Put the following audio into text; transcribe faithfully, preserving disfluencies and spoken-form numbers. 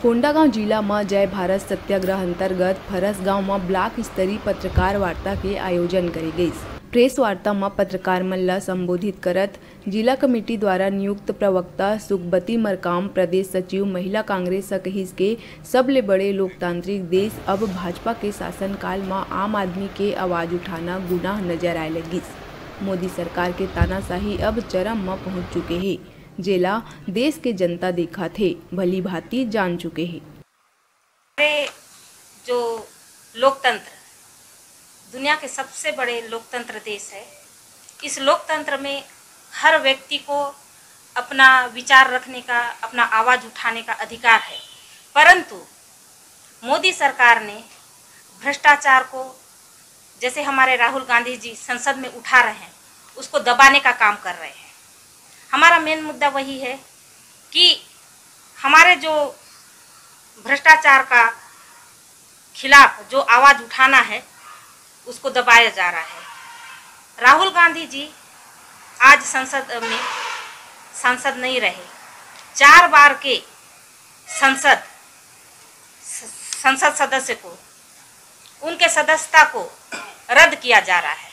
कोंडागांव जिला में जय भारत सत्याग्रह अंतर्गत फरसगांव में ब्लॉक स्तरीय पत्रकार वार्ता के आयोजन करी गई। प्रेस वार्ता में पत्रकार मन ला संबोधित करत जिला कमेटी द्वारा नियुक्त प्रवक्ता सुखबती मरकाम, प्रदेश सचिव महिला कांग्रेस कहिस के सबले बड़े लोकतांत्रिक देश अब भाजपा के शासनकाल में आम आदमी के आवाज उठाना गुनाह नजर आए लगिस। मोदी सरकार के तानाशाही अब चरम में पहुंच चुके हैं, जेला देश के जनता देखा थे भली भांति जान चुके हैं। हमारे जो लोकतंत्र दुनिया के सबसे बड़े लोकतंत्र देश है, इस लोकतंत्र में हर व्यक्ति को अपना विचार रखने का, अपना आवाज़ उठाने का अधिकार है। परंतु मोदी सरकार ने भ्रष्टाचार को, जैसे हमारे राहुल गांधी जी संसद में उठा रहे हैं, उसको दबाने का काम कर रहे हैं। हमारा मेन मुद्दा वही है कि हमारे जो भ्रष्टाचार का खिलाफ जो आवाज़ उठाना है उसको दबाया जा रहा है। राहुल गांधी जी आज संसद में सांसद नहीं रहे, चार बार के संसद संसद सदस्य को, उनके सदस्यता को रद्द किया जा रहा है।